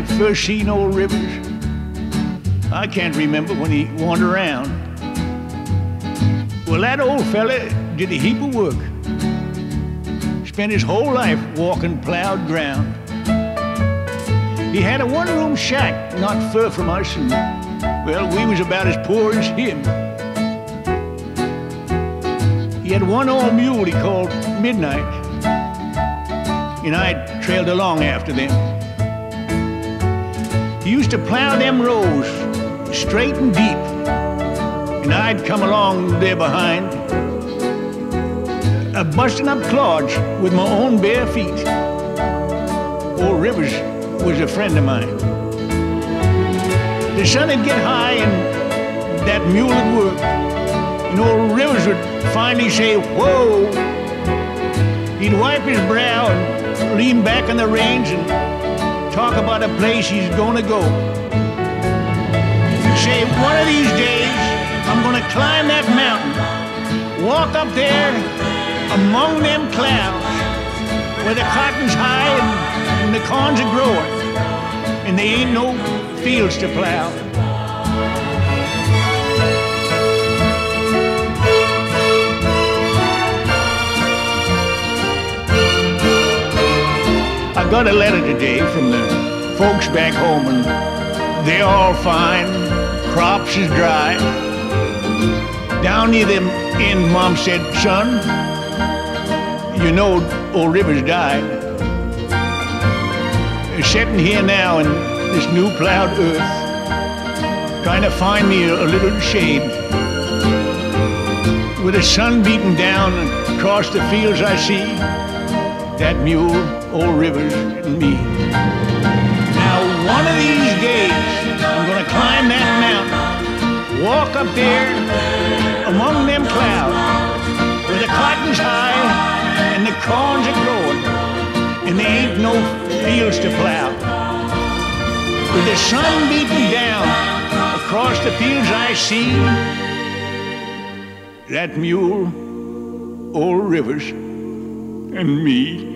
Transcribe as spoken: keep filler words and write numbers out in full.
first seen old Rivers, I can't remember when he wandered around. Well, that old fella did a heap of work. Spent his whole life walking plowed ground. He had a one-room shack not far from us, and, well, we was about as poor as him. He had one old mule he called Midnight, and I trailed along after them. He used to plow them rows straight and deep, and I'd come along there behind, uh, busting up clods with my own bare feet. Old Rivers was a friend of mine. The sun would get high and that mule would work, and old Rivers would finally say, "Whoa." He'd wipe his brow and lean back on the reins and talk about a place he's gonna go. He'd say, "One of these days, I'm gonna climb that mountain, walk up there among them clouds where the cotton's high and, and the corn's are growing, and there ain't no fields to plow." I got a letter today from the folks back home, and they're all fine. Crops is dry. Down near them end, Mom said, "Son, you know old Rivers died." They're sitting here now in this new plowed earth, trying to find me a, a little shade. With the sun beating down across the fields I see, that mule, old Rivers, and me. Now, one of these days, I'm gonna climb that mountain, walk up there among them clouds where the cotton's high and the corns are growing, and there ain't no fields to plow. With the sun beating down across the fields I see, that mule, old Rivers, and me.